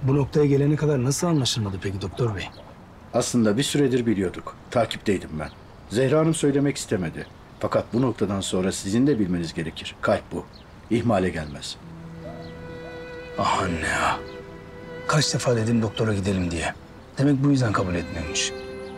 Bu noktaya gelene kadar nasıl anlaşılmadı peki doktor bey? Aslında bir süredir biliyorduk. Takipteydim ben. Zehra Hanım söylemek istemedi. Fakat bu noktadan sonra sizin de bilmeniz gerekir. Kalp bu. İhmale gelmez. Ah anne ya. Kaç defa dedim doktora gidelim diye. Demek bu yüzden kabul etmiyormuş.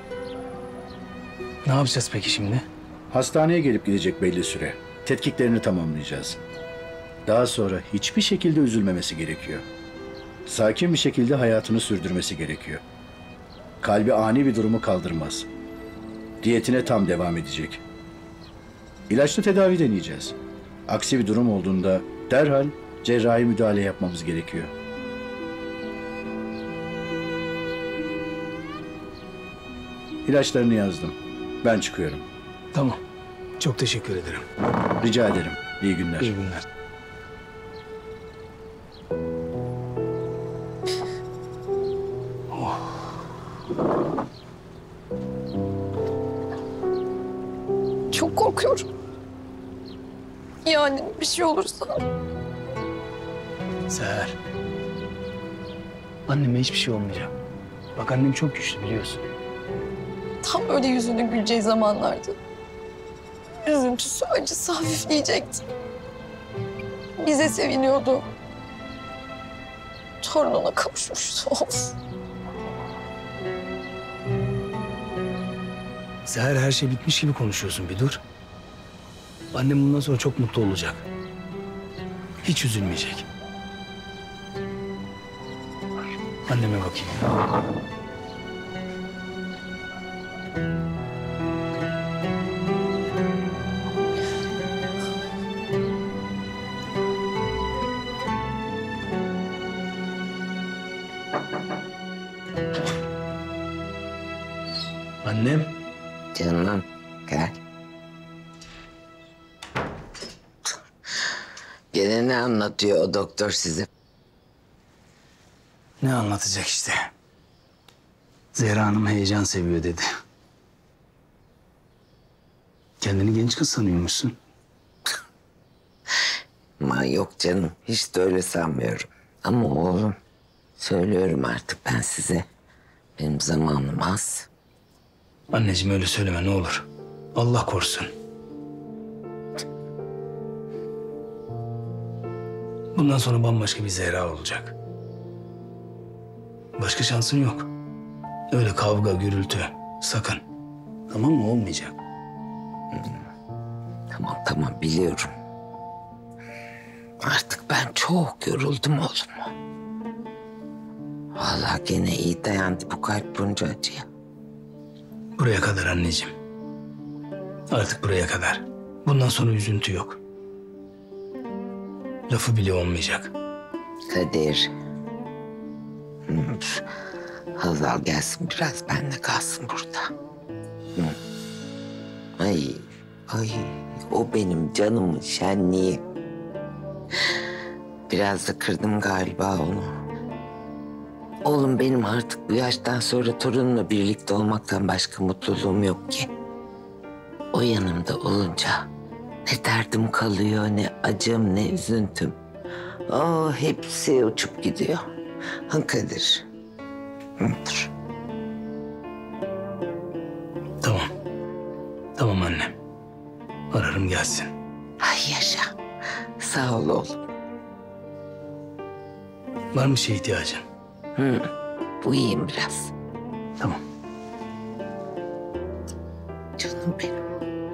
Ne yapacağız peki şimdi? Hastaneye gelip gidecek belli süre. Tetkiklerini tamamlayacağız. Daha sonra hiçbir şekilde üzülmemesi gerekiyor. Sakin bir şekilde hayatını sürdürmesi gerekiyor. Kalbi ani bir durumu kaldırmaz. Diyetine tam devam edecek. İlaçlı tedavi deneyeceğiz. Aksi bir durum olduğunda derhal cerrahi müdahale yapmamız gerekiyor. İlaçlarını yazdım. Ben çıkıyorum. Tamam. Çok teşekkür ederim. Rica ederim. İyi günler. İyi günler. Çok korkuyorum. Yani bir şey olursa. Seher. Anneme hiçbir şey olmayacak. Bak annem çok güçlü biliyorsun. Tam öyle yüzünü güleceği zamanlardı. Üzüntüsü, acısı hafifleyecekti. Bize seviniyordu. Torununa kavuşmuştu. Of. Seher her şey bitmiş gibi konuşuyorsun, bir dur. Annem bundan sonra çok mutlu olacak. Hiç üzülmeyecek. Anneme bakayım. Annem. Canım gel. Gene ne anlatıyor o doktor size? Ne anlatacak işte. Zehra Hanım heyecan seviyor dedi. Kendini genç kız sanıyormuşsun. Aman yok canım, hiç de öyle sanmıyorum. Ama oğlum, söylüyorum artık ben size. Benim zamanım az. Anneciğim öyle söyleme ne olur. Allah korusun. Bundan sonra bambaşka bir Zehra olacak. Başka şansın yok. Öyle kavga, gürültü. Sakın. Tamam mı? Olmayacak. Tamam biliyorum. Artık ben çok yoruldum oğlum. Vallahi gene iyi dayandı bu kalp bunca acıya. Buraya kadar anneciğim. Artık buraya kadar. Bundan sonra üzüntü yok. Lafı bile olmayacak. Kadir. Hazal gelsin biraz benimle kalsın burada. Ay o benim canımın şenliği. Biraz da kırdım galiba onu. Oğlum benim artık bu yaştan sonra torunumla birlikte olmaktan başka mutluluğum yok ki. O yanımda olunca ne derdim kalıyor, ne acım, ne üzüntüm. Hepsi uçup gidiyor. Kadir. Dur. Tamam. Tamam annem. Ararım gelsin. Ay yaşa. Sağ ol oğlum. Var mı şey ihtiyacın? Uyuyayım biraz. Tamam. Canım benim.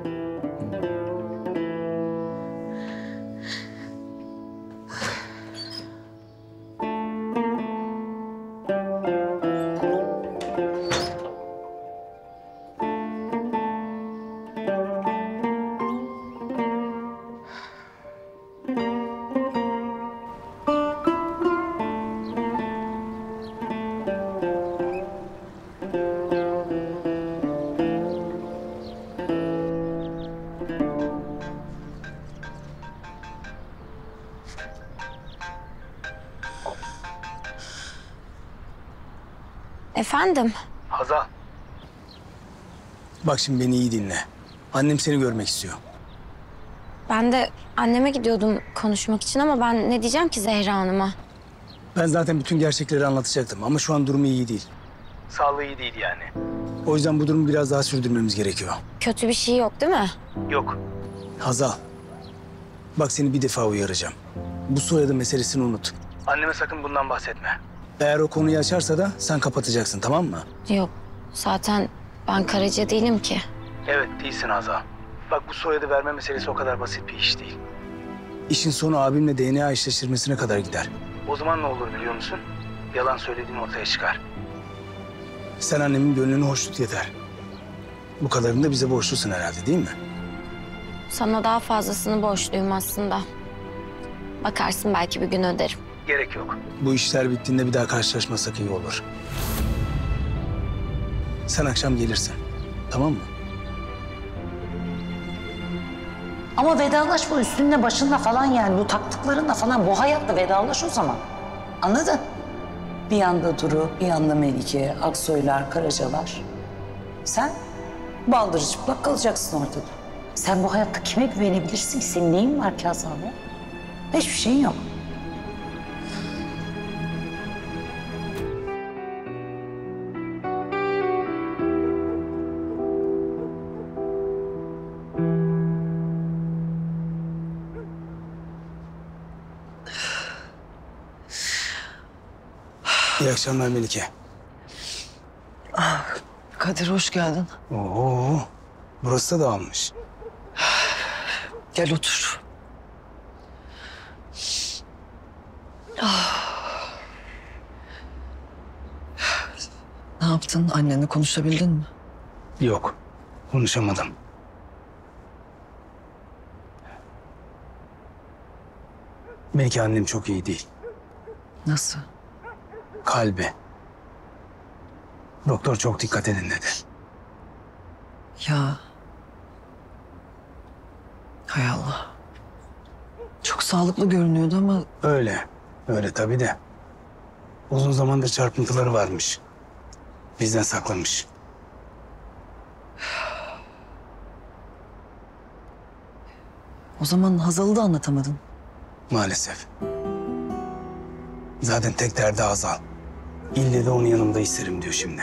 Efendim? Hazal. Bak şimdi beni iyi dinle. Annem seni görmek istiyor. Ben de anneme gidiyordum konuşmak için ama ben ne diyeceğim ki Zehra Hanım'a? Ben zaten bütün gerçekleri anlatacaktım ama şu an durumu iyi değil. Sağlığı iyi değil yani. O yüzden bu durumu biraz daha sürdürmemiz gerekiyor. Kötü bir şey yok değil mi? Yok. Hazal. Bak seni bir defa uyaracağım. Bu soyadı meselesini unut. Anneme sakın bundan bahsetme. Eğer o konuyu açarsa da sen kapatacaksın, tamam mı? Yok. Zaten ben Karaca değilim ki. Evet, değilsin Hazal. Bak bu soyadı verme meselesi o kadar basit bir iş değil. İşin sonu abimle DNA eşleştirmesine kadar gider. O zaman ne olur biliyor musun? Yalan söylediğin ortaya çıkar. Sen annemin gönlünü hoş tut yeter. Bu kadarını da bize borçlusun herhalde, değil mi? Sana daha fazlasını borçluyum aslında. Bakarsın belki bir gün öderim. Gerek yok. Bu işler bittiğinde bir daha karşılaşmasak iyi olur. Sen akşam gelirsin. Tamam mı? Ama vedalaş bu üstünle başınla falan yani bu taktıklarınla falan bu hayatla vedalaş o zaman. Anladın? Bir yanda Duru, bir yanda Melike, Aksoylar, Karacalar. Sen baldırı çıplak kalacaksın ortada. Sen bu hayatta kime güvenebilirsin ki? Senin neyin var ki Hasan ya? Hiçbir şeyin yok. İyi akşamlar Melike. Kadir hoş geldin. Oo, burası da dağılmış. Gel otur. Ne yaptın? Annenle konuşabildin mi? Yok, konuşamadım. Belki annem çok iyi değil. Nasıl? Kalbi. Doktor çok dikkat edin dedi. Ya. Hay Allah. Çok sağlıklı görünüyordu ama Öyle, öyle tabii de. Uzun zamandır çarpıntıları varmış. Bizden saklamış. o zaman Hazal'ı da anlatamadın. Maalesef. Zaten tek derdi Hazal. İlle de onu yanımda isterim diyor şimdi.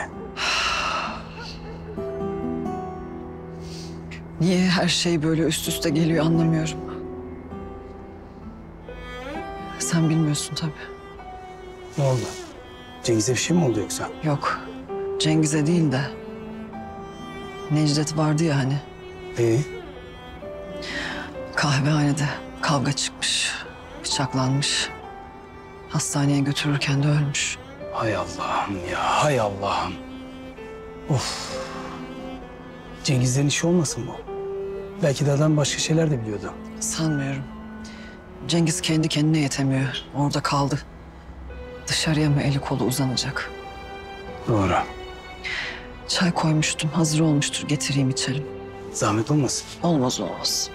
Niye her şey böyle üst üste geliyor anlamıyorum. Sen bilmiyorsun tabii. Ne oldu? Cengiz'e bir şey mi oldu yoksa? Yok. Cengiz'e değil de Necdet vardı ya hani. Kahvehanede kavga çıkmış. Bıçaklanmış. Hastaneye götürürken de ölmüş. Hay Allah'ım ya, hay Allah'ım. Of. Cengiz'lerin işi olmasın bu? Belki de adam başka şeyler de biliyordu. Sanmıyorum. Cengiz kendi kendine yetemiyor. Orada kaldı. Dışarıya mı eli kolu uzanacak? Doğru. Çay koymuştum. Hazır olmuştur. Getireyim içelim. Zahmet olmasın. Olmaz olmaz.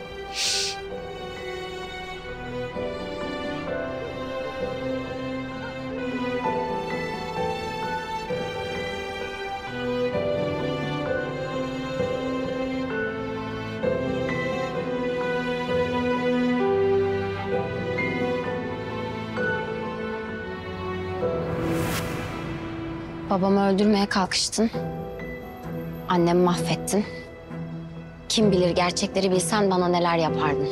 Babamı öldürmeye kalkıştın. Annemi mahvettin. Kim bilir gerçekleri bilsen bana neler yapardın.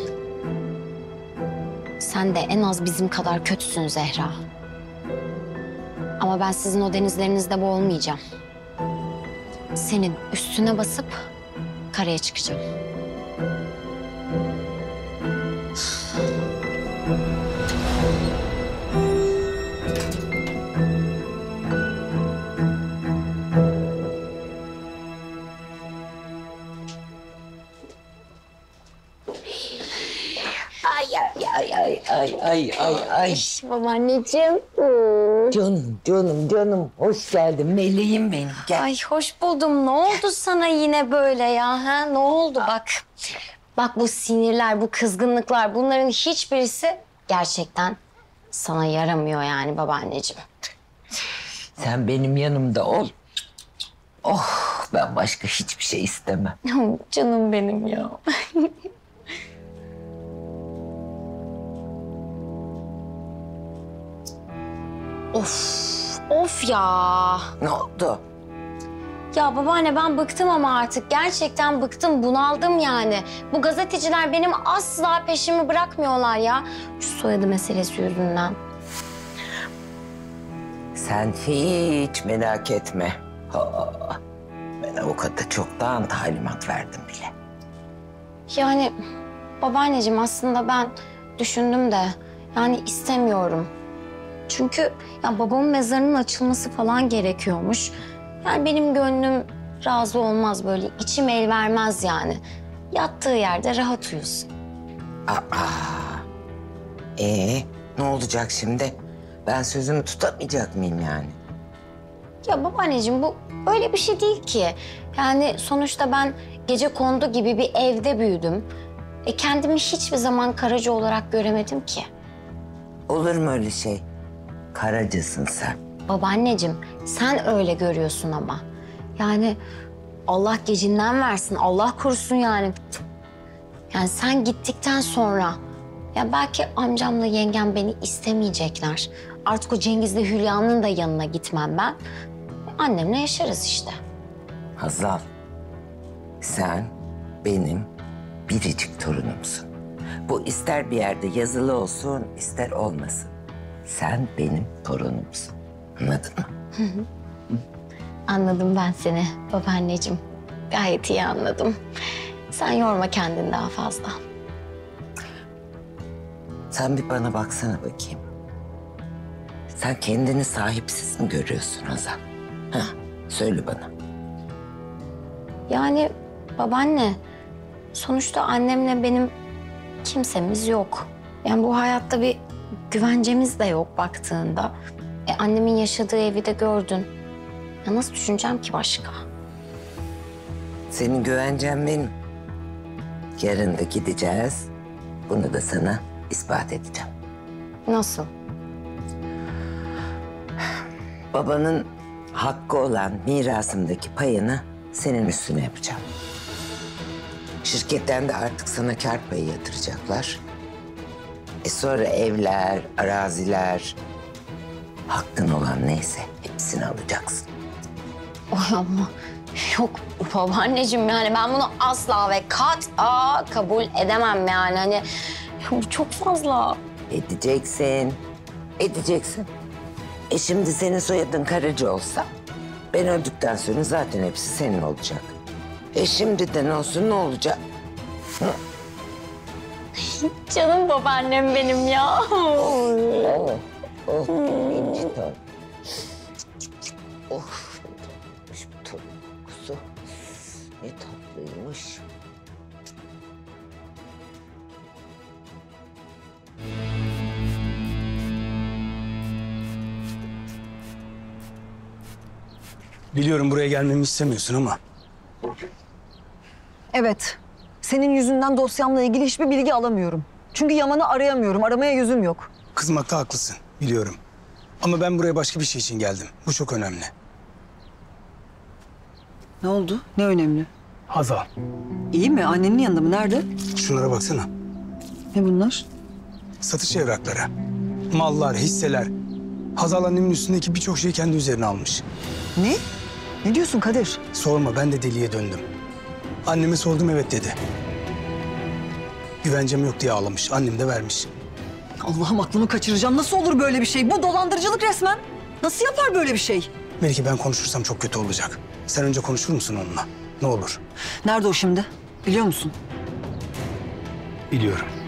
Sen de en az bizim kadar kötüsün Zehra. Ama ben sizin o denizlerinizde boğulmayacağım. Senin üstüne basıp karaya çıkacağım. Ay. Babaanneciğim. Canım hoş geldin meleğim benim. Gel. Ay hoş buldum. Ne oldu sana yine böyle ya? Ha? Ne oldu bak. Bak bu sinirler, bu kızgınlıklar bunların hiçbirisi gerçekten sana yaramıyor yani babaanneciğim. Sen benim yanımda ol. Oh ben başka hiçbir şey istemem. Canım benim ya. Of ya. Ne oldu? Ya babaanne ben bıktım ama artık. Gerçekten bıktım, bunaldım yani. Bu gazeteciler benim asla peşimi bırakmıyorlar ya. Şu soyadı meselesi yüzünden. Sen hiç merak etme. Ben avukata çoktan talimat verdim bile. Yani babaanneciğim aslında ben düşündüm de yani istemiyorum. Çünkü ya babamın mezarının açılması falan gerekiyormuş. Yani benim gönlüm razı olmaz böyle. İçim el vermez yani. Yattığı yerde rahat uyusun. Ne olacak şimdi? Ben sözümü tutamayacak mıyım yani? Ya babaanneciğim bu öyle bir şey değil ki. Yani sonuçta ben gecekondu gibi bir evde büyüdüm. Kendimi hiçbir zaman Karaca olarak göremedim ki. Olur mu öyle şey? Karacasın sen. Babaanneciğim sen öyle görüyorsun ama. Yani Allah gecinden versin, Allah korusun yani. Yani sen gittikten sonra ya belki amcamla yengem beni istemeyecekler. Artık o Cengiz'le Hülya'nın da yanına gitmem ben. Annemle yaşarız işte. Hazal, sen benim biricik torunumsun. Bu ister bir yerde yazılı olsun, ister olmasın. Sen benim torunumsun. Anladın mı? Anladım ben seni babaanneciğim. Gayet iyi anladım. Sen yorma kendini daha fazla. Sen bir bana baksana bakayım. Sen kendini sahipsiz mi görüyorsun Hazal? Söyle bana. Yani babaanne, sonuçta annemle benim kimsemiz yok. Yani bu hayatta bir güvencemiz de yok baktığında. Annemin yaşadığı evi de gördün. Ya nasıl düşüneceğim ki başka? Senin güvencen benim. Yarın da gideceğiz. Bunu da sana ispat edeceğim. Nasıl? Babanın hakkı olan mirasımdaki payını senin üstüne yapacağım. Şirketten de artık sana kar payı yatıracaklar. Sonra evler, araziler, hakkın olan neyse hepsini alacaksın. Oy ama yok babaanneciğim yani ben bunu asla ve kat'a kabul edemem yani. Hani bu çok fazla. Edeceksin, edeceksin. Şimdi senin soyadın Karaca olsa ben öldükten sonra zaten hepsi senin olacak. Şimdiden olsun ne olacak? Canım babaannem benim ya. İnci torun. Of, bu torun kokusu ne tatlıymış. Biliyorum buraya gelmemi istemiyorsun ama Evet. Senin yüzünden dosyamla ilgili hiçbir bilgi alamıyorum. Çünkü Yaman'ı arayamıyorum. Aramaya yüzüm yok. kızmakta haklısın biliyorum. Ama ben buraya başka bir şey için geldim. Bu çok önemli. Ne oldu? Ne önemli? Hazal, İyi mi? Annenin yanında mı? Nerede? şunlara baksana. Ne bunlar? Satış evrakları, mallar, hisseler. Hazal annemin üstündeki birçok şeyi kendi üzerine almış. Ne? Ne diyorsun Kadir? Sorma, ben de deliye döndüm. Anneme sordum, evet dedi. Güvencem yok diye ağlamış. Annem de vermiş. Allah'ım aklımı kaçıracağım. Nasıl olur böyle bir şey? Bu dolandırıcılık resmen. Nasıl yapar böyle bir şey? Belki ben konuşursam çok kötü olacak. Sen önce konuşur musun onunla? Ne olur. Nerede o şimdi? Biliyor musun? Biliyorum.